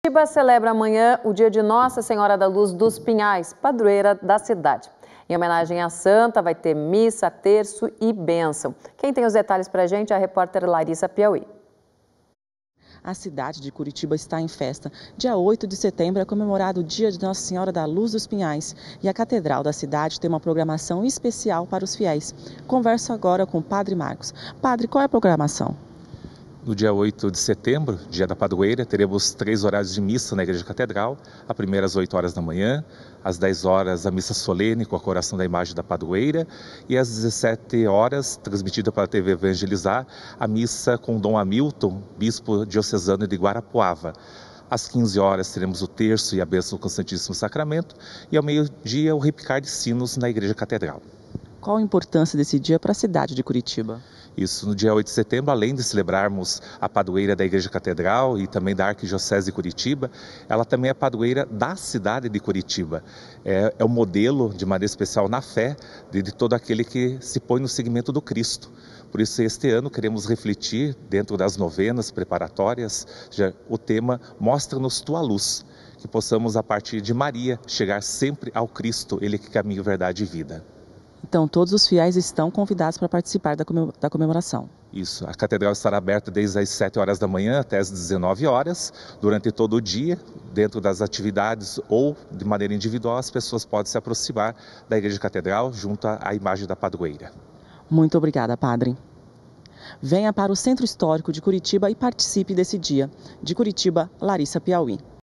Curitiba celebra amanhã o dia de Nossa Senhora da Luz dos Pinhais, padroeira da cidade. Em homenagem à santa, vai ter missa, terço e bênção. Quem tem os detalhes pra gente é a repórter Larissa Piauí. A cidade de Curitiba está em festa. Dia 8 de setembro é comemorado o dia de Nossa Senhora da Luz dos Pinhais. E a Catedral da cidade tem uma programação especial para os fiéis. Converso agora com o Padre Marcos. Padre, qual é a programação? No dia 8 de setembro, dia da padroeira, teremos 3 horários de missa na Igreja Catedral. A primeira às 8 horas da manhã, às 10 horas a missa solene com a coração da imagem da padroeira e às 17 horas, transmitida pela TV Evangelizar, a missa com Dom Hamilton, bispo diocesano de Guarapuava. Às 15 horas teremos o terço e a bênção com o Santíssimo Sacramento e ao meio-dia o repicar de sinos na Igreja Catedral. Qual a importância desse dia para a cidade de Curitiba? Isso, no dia 8 de setembro, além de celebrarmos a padroeira da Igreja Catedral e também da Arquidiocese de Curitiba, ela também é a padroeira da cidade de Curitiba. É o modelo, de maneira especial, na fé de todo aquele que se põe no seguimento do Cristo. Por isso, este ano, queremos refletir, dentro das novenas preparatórias, o tema Mostra-nos Tua Luz, que possamos, a partir de Maria, chegar sempre ao Cristo, Ele que caminha, verdade e vida. Então, todos os fiéis estão convidados para participar da comemoração. Isso, a catedral estará aberta desde as 7 horas da manhã até as 19 horas, durante todo o dia, dentro das atividades ou de maneira individual, as pessoas podem se aproximar da Igreja Catedral junto à imagem da padroeira. Muito obrigada, Padre. Venha para o Centro Histórico de Curitiba e participe desse dia. De Curitiba, Larissa Piauí.